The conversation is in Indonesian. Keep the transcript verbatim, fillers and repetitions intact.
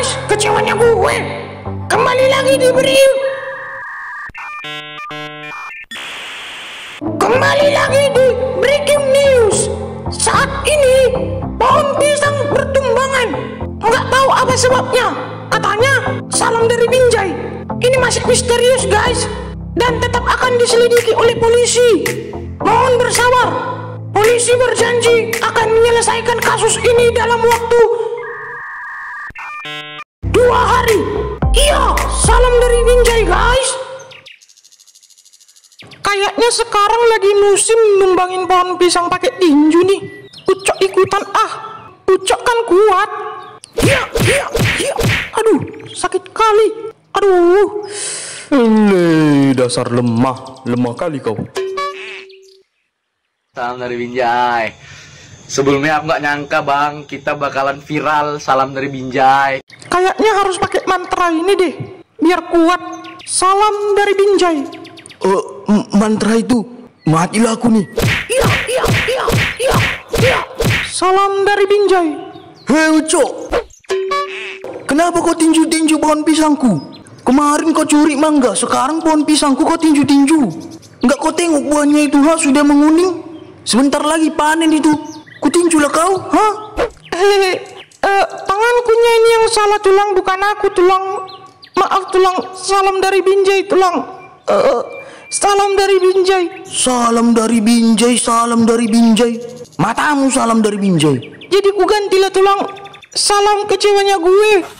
guys, kecewanya gue kembali lagi diberi. Kembali lagi di breaking news. Saat ini pohon pisang bertumbangan. Nggak tahu apa sebabnya. Katanya salam dari Binjai. Ini masih misterius guys, dan tetap akan diselidiki oleh polisi. Mohon bersabar. Polisi berjanji akan menyelesaikan kasus ini dalam waktu dua hari. Iya, salam dari Binjai guys. Kayaknya sekarang lagi musim numbangin pohon pisang pakai tinju nih. Ucok ikutan ah. Ucok kan kuat. Iya, iya, iya. Aduh, sakit kali. Aduh. Ini dasar lemah, lemah kali kau. Salam dari Binjai. Sebelumnya aku nggak nyangka bang, kita bakalan viral. Salam dari Binjai. Kayaknya harus pakai mantra ini deh, biar kuat. Salam dari Binjai. Uh, mantra itu matilah aku nih. Iya, iya, iya, iya, iya. Salam dari Binjai. Hei Ucok, kenapa kau tinju-tinju pohon pisangku? Kemarin kau curi mangga, sekarang pohon pisangku kau tinju-tinju. Enggak kau tengok buahnya itu ha, sudah menguning. Sebentar lagi panen itu. Ku tinjulah kau, ha? Hehehe, uh, tangankunya ini yang salah tulang, bukan aku tulang. Maaf tulang, salam dari Binjai tulang. Uh, salam dari Binjai. Salam dari Binjai, salam dari Binjai. Matamu salam dari Binjai. Jadi ku gantilah tulang. Salam kecewanya gue.